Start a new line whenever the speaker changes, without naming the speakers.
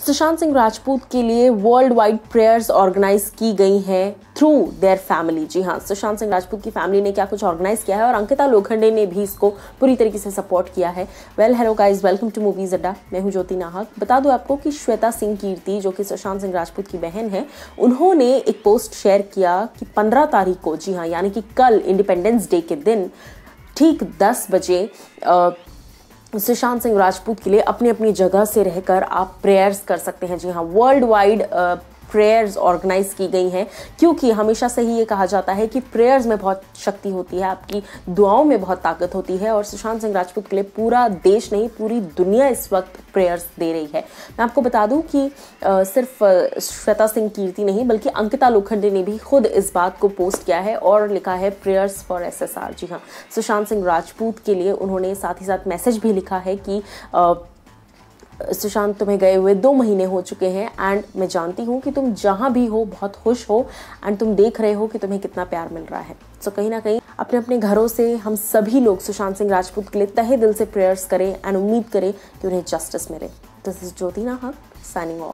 सुशांत सिंह राजपूत के लिए world wide prayers organise की गई हैं थ्रू देयर फैमिली। जी हाँ, सुशांत सिंह राजपूत की फैमिली ने क्या कुछ ऑर्गेनाइज किया है और अंकिता लोखंडे ने भी इसको पूरी तरीके से सपोर्ट किया है। Well hello guys, welcome to Movies Adda. मैं हूं ज्योति नाहक। बता दूं आपको कि श्वेता सिंह कीर्ति, जो कि सुशांत सिंह राजपूत की बहन है, उन्होंने एक पोस्ट शेयर किया कि 15 तारीख को, जी हाँ यानी कि कल इंडिपेंडेंस डे के दिन ठीक 10 बजे सुशांत सिंह राजपूत के लिए अपनी अपनी जगह से रहकर आप प्रेयर्स कर सकते हैं। जी हाँ, वर्ल्ड वाइड प्रेयर्स ऑर्गेनाइज की गई हैं, क्योंकि हमेशा से ही ये कहा जाता है कि प्रेयर्स में बहुत शक्ति होती है, आपकी दुआओं में बहुत ताकत होती है। और सुशांत सिंह राजपूत के लिए पूरा देश नहीं, पूरी दुनिया इस वक्त प्रेयर्स दे रही है। मैं आपको बता दूं कि सिर्फ श्वेता सिंह कीर्ति नहीं, बल्कि अंकिता लोखंडे ने भी खुद इस बात को पोस्ट किया है और लिखा है प्रेयर्स फॉर SSR। जी हाँ, सुशांत सिंह राजपूत के लिए उन्होंने साथ ही साथ मैसेज भी लिखा है कि सुशांत, तुम्हें गए हुए 2 महीने हो चुके हैं एंड मैं जानती हूँ कि तुम जहाँ भी हो बहुत खुश हो एंड तुम देख रहे हो कि तुम्हें कितना प्यार मिल रहा है। सो कहीं ना कहीं अपने अपने घरों से हम सभी लोग सुशांत सिंह राजपूत के लिए तहे दिल से प्रेयर्स करें एंड उम्मीद करें कि उन्हें जस्टिस मिले। दिस इज ज्योति नाहक साइनिंग ऑफ।